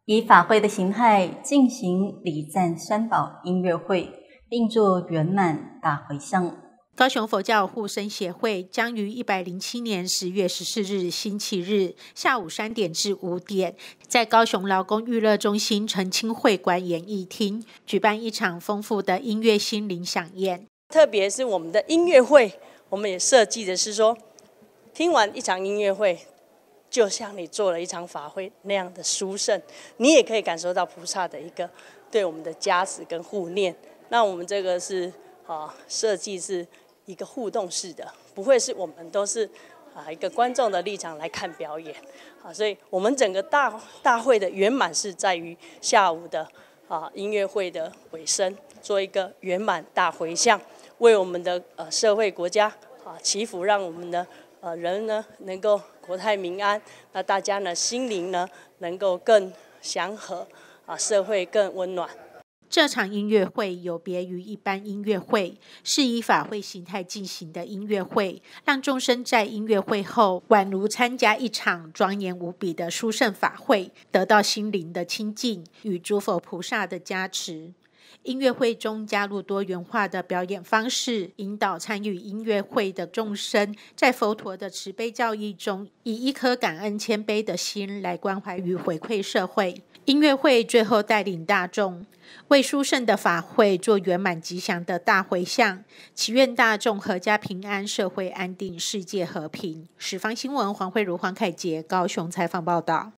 以法会的形态进行礼赞三宝音乐会，并做圆满大回向。 高雄佛教护生协会将于107年10月14日星期日下午3点至5点，在高雄劳工娱乐中心澄清会馆演艺厅举办一场丰富的音乐心灵飨宴。 特别是我们的音乐会，我们也设计的是说，听完一场音乐会，就像你做了一场法会那样的殊胜，你也可以感受到菩萨的一个对我们的加持跟护念。那我们这个是设计是一个互动式的，不会是我们都是一个观众的立场来看表演所以我们整个大会的圆满是在于下午的音乐会的尾声，做一个圆满大回向，为我们的社会国家祈福，让我们的人呢能够国泰民安，那大家呢心灵呢能够更祥和社会更温暖。 这场音乐会有别于一般音乐会，是以法会形态进行的音乐会，让众生在音乐会后宛如参加一场庄严无比的殊胜法会，得到心灵的清净与诸佛菩萨的加持。音乐会中加入多元化的表演方式，引导参与音乐会的众生在佛陀的慈悲教义中，以一颗感恩谦卑的心来关怀与回馈社会。音乐会最后带领大众为殊胜的法会做圆满吉祥的大回向，祈愿大众阖家平安，社会安定，世界和平。十方新闻黄慧茹、黄凯杰高雄采访报道。